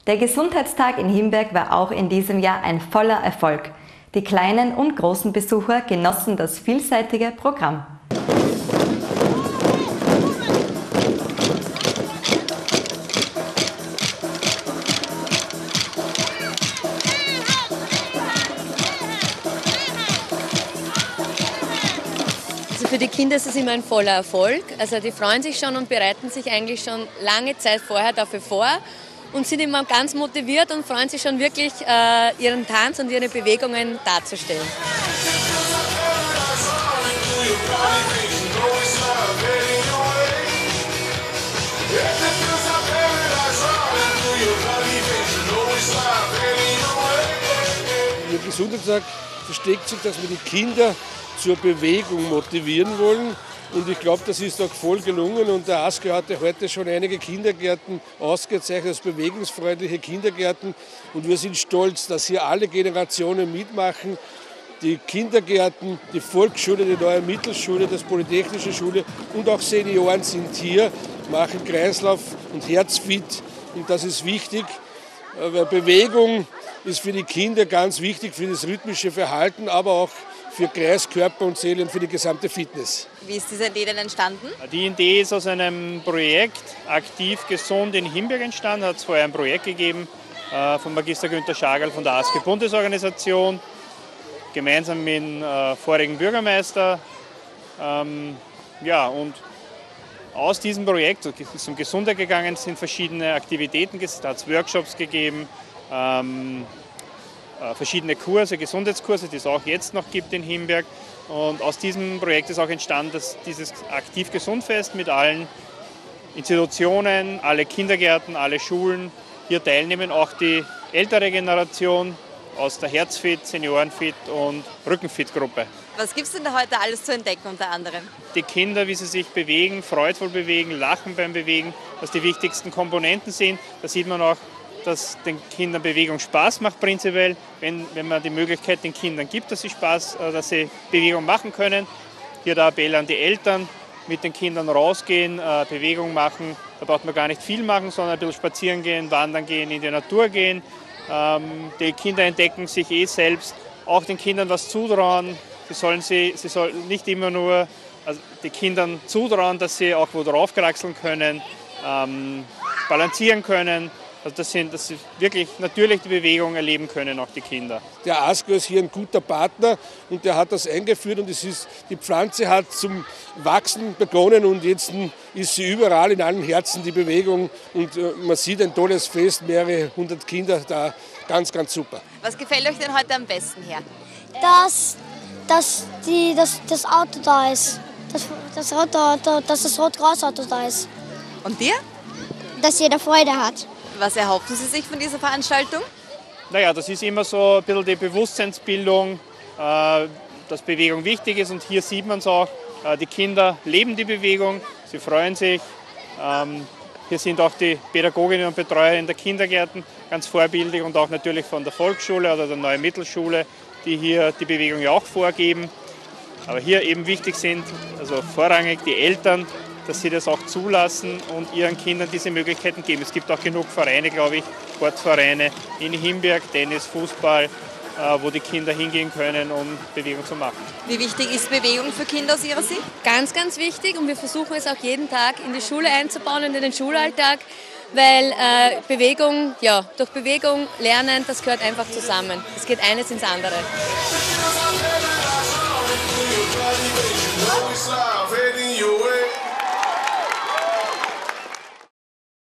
Der Gesundheitstag in Himberg war auch in diesem Jahr ein voller Erfolg. Die kleinen und großen Besucher genossen das vielseitige Programm. Für die Kinder ist es immer ein voller Erfolg. Also die freuen sich schon und bereiten sich eigentlich schon lange Zeit vorher dafür vor und sind immer ganz motiviert und freuen sich schon wirklich, ihren Tanz und ihre Bewegungen darzustellen. Der Gesundheitstag versteckt sich, dass wir die Kinder zur Bewegung motivieren wollen. Und ich glaube, das ist auch voll gelungen. Und der ASKÖ hat ja heute schon einige Kindergärten ausgezeichnet als bewegungsfreundliche Kindergärten. Und wir sind stolz, dass hier alle Generationen mitmachen. Die Kindergärten, die Volksschule, die neue Mittelschule, das Polytechnische Schule und auch Senioren sind hier, machen Kreislauf und Herzfit. Und das ist wichtig, weil Bewegung ist für die Kinder ganz wichtig, für das rhythmische Verhalten, aber auch für Geist, Körper und Seele und für die gesamte Fitness. Wie ist diese Idee denn entstanden? Die Idee ist aus einem Projekt Aktiv Gesund in Himberg entstanden. Hat es vorher ein Projekt gegeben von Magister Günther Schagerl von der ASKÖ-Bundesorganisation, gemeinsam mit dem vorigen Bürgermeister. Und aus diesem Projekt ist um Gesundheit gegangen, sind verschiedene Aktivitäten, da hat es Workshops gegeben, verschiedene Kurse, Gesundheitskurse, die es auch jetzt noch gibt in Himberg. Und aus diesem Projekt ist auch entstanden, dass dieses Aktiv-Gesund-Fest mit allen Institutionen, alle Kindergärten, alle Schulen hier teilnehmen, auch die ältere Generation aus der Herzfit, Seniorenfit und Rückenfit-Gruppe. Was gibt es denn da heute alles zu entdecken unter anderem? Die Kinder, wie sie sich bewegen, freudvoll bewegen, lachen beim Bewegen, was die wichtigsten Komponenten sind. Da sieht man auch, dass den Kindern Bewegung Spaß macht prinzipiell, wenn man die Möglichkeit den Kindern gibt, dass sie Bewegung machen können. Hier der Appell an die Eltern, mit den Kindern rausgehen, Bewegung machen. Da braucht man gar nicht viel machen, sondern ein bisschen spazieren gehen, wandern gehen, in die Natur gehen. Die Kinder entdecken sich selbst, auch den Kindern was zutrauen. Sie sollen nicht immer nur den Kindern zutrauen, dass sie auch wo drauf kraxeln können, balancieren können. Also dass sie wirklich natürlich die Bewegung erleben können, auch die Kinder. Der ASKÖ ist hier ein guter Partner und der hat das eingeführt und die Pflanze hat zum Wachsen begonnen und jetzt ist sie überall in allen Herzen, die Bewegung. Und man sieht ein tolles Fest, mehrere hundert Kinder da, ganz, ganz super. Was gefällt euch denn heute am besten her? Dass das Auto da ist, dass das Rot-Gras-Auto da ist. Und dir? Dass jeder Freude hat. Was erhoffen Sie sich von dieser Veranstaltung? Naja, das ist immer so ein bisschen die Bewusstseinsbildung, dass Bewegung wichtig ist. Und hier sieht man es auch, die Kinder leben die Bewegung, sie freuen sich. Hier sind auch die Pädagoginnen und Betreuer in der Kindergärten ganz vorbildlich und auch natürlich von der Volksschule oder der neuen Mittelschule, die hier die Bewegung ja auch vorgeben. Aber hier eben wichtig sind, also vorrangig die Eltern, dass sie das auch zulassen und ihren Kindern diese Möglichkeiten geben. Es gibt auch genug Vereine, glaube ich, Sportvereine in Himberg, Tennis, Fußball, wo die Kinder hingehen können, um Bewegung zu machen. Wie wichtig ist Bewegung für Kinder aus Ihrer Sicht? Ganz, ganz wichtig und wir versuchen es auch jeden Tag in die Schule einzubauen und in den Schulalltag, weil durch Bewegung lernen, das gehört einfach zusammen. Es geht eines ins andere.